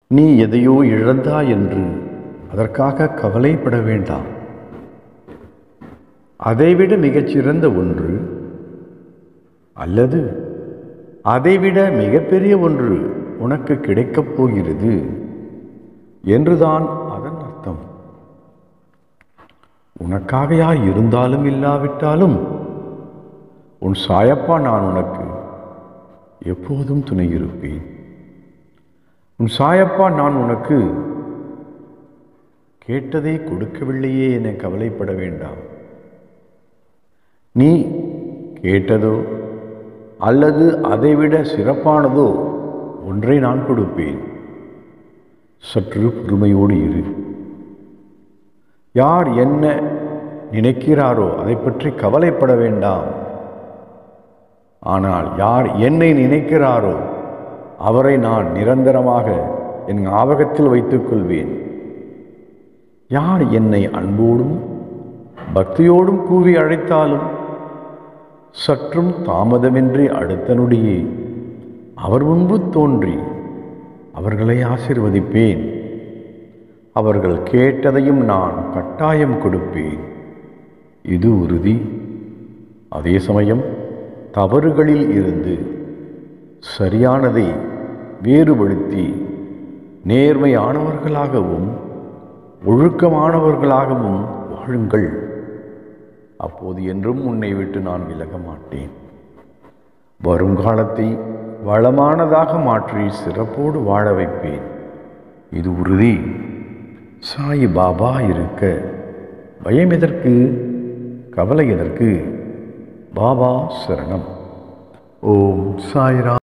நீ எதையோ இழந்தாய் என்று அதற்காக கவலைப்பட வேண்டாம். அதைவிட மிகச்சிறந்த ஒன்று அல்லது அதைவிட மிகப்பெரிய ஒன்று உனக்கு கிடைக்கப் போகிறது என்றுதான் அதன் அர்த்தம். உனக்காக யார் இருந்தாலும் இல்லாவிட்டாலும் உன் சாயப்பா நான் உனக்கு எப்போதும் துணை இருப்பேன். உன் சாயப்பா நான் உனக்கு கேட்டதை கொடுக்கவில்லையே என கவலைப்பட வேண்டாம். நீ கேட்டதோ அல்லது அதைவிட சிறப்பானதோ ஒன்றை நான் கொடுப்பேன். சற்று பொறுமையோடு இரு. யார் என்ன நினைக்கிறாரோ அதை பற்றி கவலைப்பட வேண்டாம். ஆனால் யார் என்னை நினைக்கிறாரோ அவரை நான் நிரந்தரமாக என் ஞாபகத்தில் வைத்துக் கொள்வேன். யார் என்னை அன்போடும் பக்தியோடும் கூவி அழைத்தாலும் சற்றும் தாமதமின்றி அடுத்த நொடியே அவர் முன்பு தோன்றி அவர்களை ஆசீர்வதிப்பேன். அவர்கள் கேட்டதையும் நான் கட்டாயம் கொடுப்பேன். இது உறுதி. அதே சமயம் தவறுகளில் இருந்து சரியானதை வேறுபடுத்தி நேர்மையானவர்களாகவும் ஒழுக்கமானவர்களாகவும் வாழுங்கள். அப்போது என்றும் உன்னை விட்டு நான் விலக மாட்டேன். வருங்காலத்தை வளமானதாக மாற்றி சிறப்போடு வாழ வைப்பேன். இது உறுதி. சாய் பாபா இருக்க பயம் எதற்கு, கவலை எதற்கு? பாபா சரணம். ஓம் சாய்ராம்.